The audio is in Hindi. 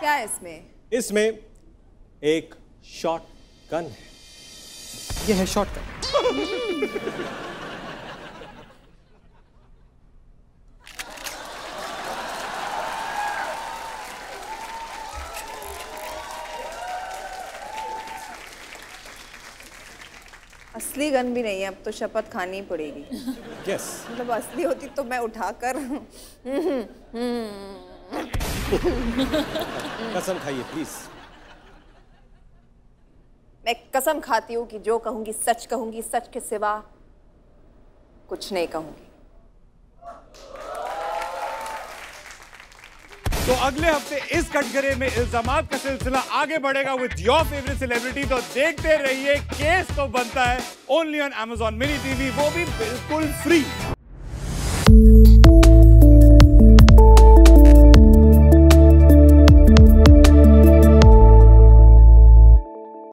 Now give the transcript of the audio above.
क्या है इसमें? इसमें एक शॉट गन है। यह है शॉट गन। असली गन भी नहीं है, अब तो शपथ खानी ही पड़ेगी। यस। मतलब असली होती तो मैं उठाकर कसम खाइए प्लीज। मैं कसम खाती हूँ कि जो कहूंगी सच कहूंगी, सच के सिवा कुछ नहीं कहूंगी। तो अगले हफ्ते इस कटघरे में इल्जामात का सिलसिला आगे बढ़ेगा विद योर फेवरेट सेलिब्रिटी। तो देखते रहिए, केस तो बनता है only on Amazon Mini TV, वो भी बिल्कुल फ्री।